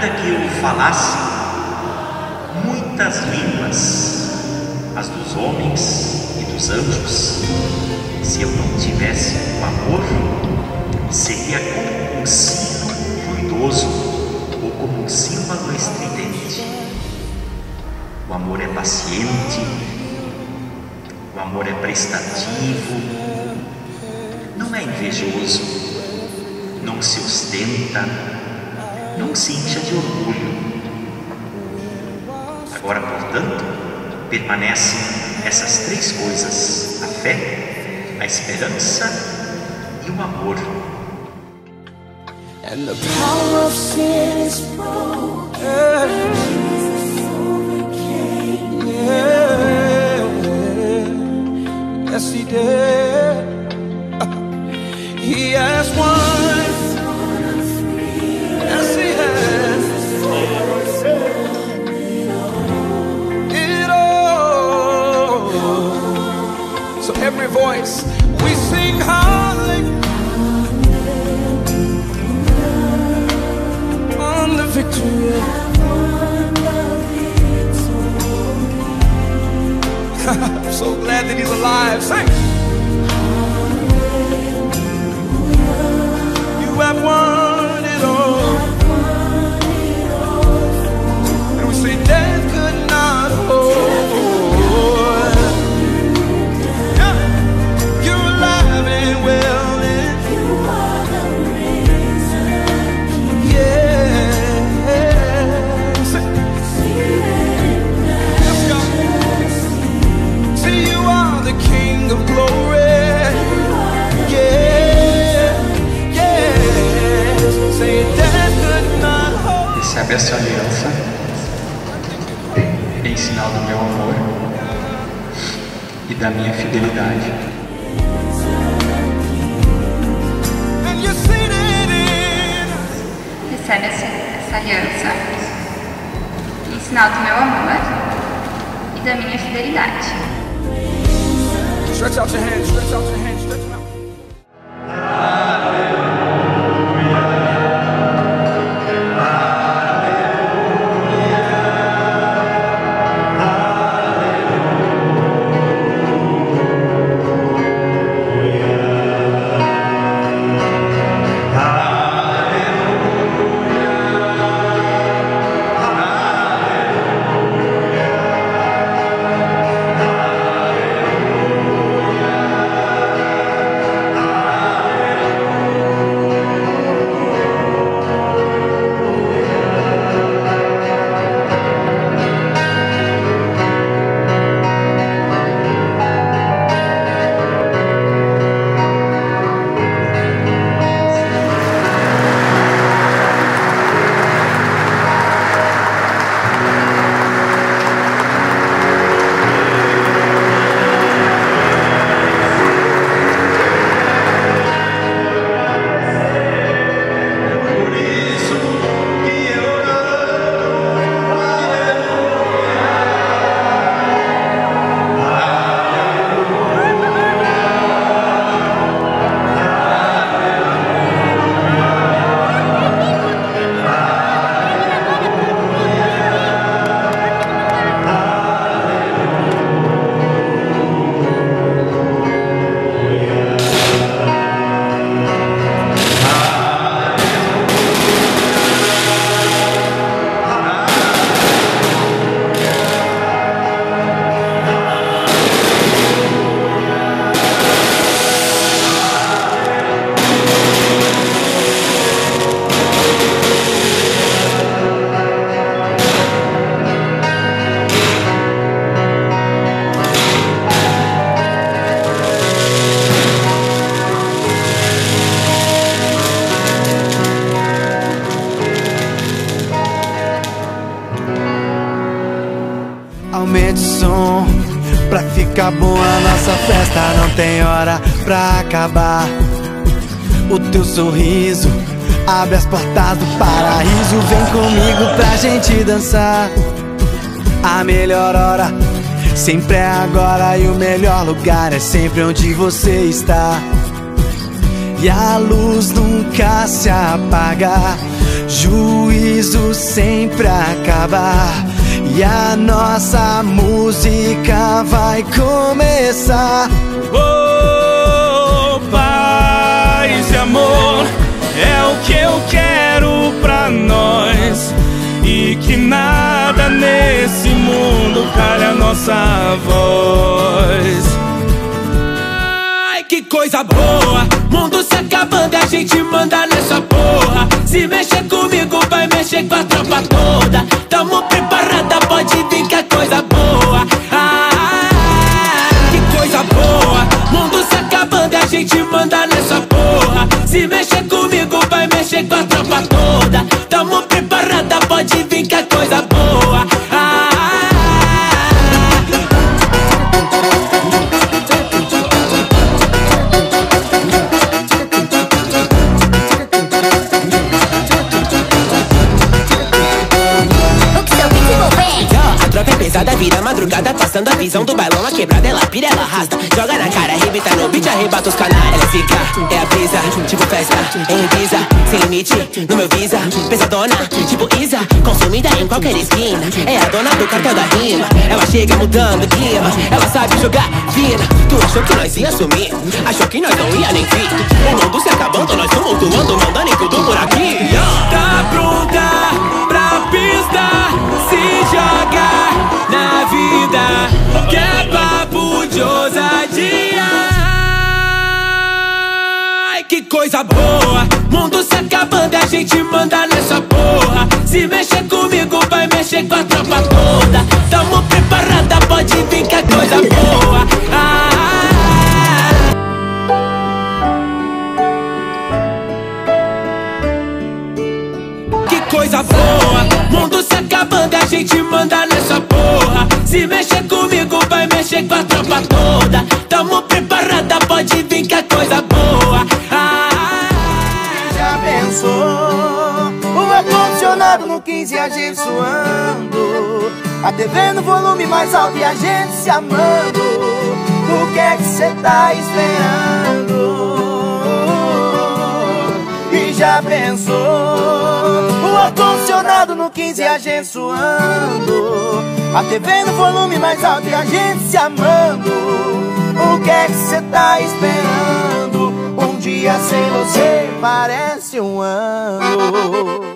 ainda que eu falasse muitas línguas, as dos homens e dos anjos, se eu não tivesse o amor, seria como um sino ruidoso ou como um símbolo estridente. O amor é paciente, o amor é prestativo, não é invejoso, não se ostenta, não se incha de orgulho. Agora, portanto, permanecem essas três coisas: a fé, a esperança e o amor. And the power of sin is broken. Jesus overcame. Yeah. Yes, he did. He has won. Yes, he has. It all. So every voice we sing hallelujah. Victory. I'm so glad that he's alive. Sing. You have won it all. And we say death could not hold. Yeah. You're alive and well. Of glory, yeah, yeah. Say that could not hold. Recebe essa aliança em sinal do meu amor e da minha fidelidade. Recebe essa aliança em sinal do meu amor e da minha fidelidade. Stretch out your hands, stretch out your hands, stretch them out. Aumente o som pra ficar bom a nossa festa. Não tem hora pra acabar. O teu sorriso abre as portas do paraíso. Vem comigo pra gente dançar. A melhor hora sempre é agora. E o melhor lugar é sempre onde você está. e a luz nunca se apaga. Juízo sempre acabar e a nossa música vai começar. Oh, paz e amor é o que eu quero pra nós, e que nada nesse mundo cale a nossa voz. Ai, que coisa boa, mundo se acabando e a gente manda nessa porra. Se mexer comigo vai mexer com a tropa toda. Tamo preparada, pode vir que é coisa boa. Que coisa boa, mundo se acabando e a gente manda nessa porra. Se mexer comigo vai mexer com a tropa toda. Tamo preparada, pode vir que é coisa boa. Pesada, vira madrugada, passando a visão do bailão. A quebrada, ela pira, ela arrasta, joga na cara, arrebenta no beat, arrebata os canais. Ela fica, é a brisa, tipo festa, em Ibiza, sem limite, no meu visa. Pesadona, tipo Isa, consumida em qualquer esquina. É a dona do cartel da rima, ela chega mudando o clima. Ela sabe jogar fina. Tu achou que nós ia sumir, achou que nós não ia nem vir. O mundo se acabando, nós tumultuando, mandando em tudo por aqui. Tá pronta pra pista, se joga na vida, que é papo de ousadia. Ai, que coisa boa, mundo se acabando e a gente manda nessa porra. Se mexer comigo vai mexer com a tropa toda. Tamo preparada, pode vir que é coisa boa. Que coisa boa, mundo se acabando e a gente manda nessa porra. Se mexer comigo vai mexer com a tropa toda. Tamo preparada, pode vir que é coisa boa. Já pensou? O ar-condicionado no 15 e a gente suando, a TV no volume mais alto e a gente se amando. O que é que cê tá esperando? E já pensou? O ar-condicionado no 15 e a gente suando, a TV no volume mais alto e a gente se amando. O que é que cê tá esperando? Um dia sem você parece um ano.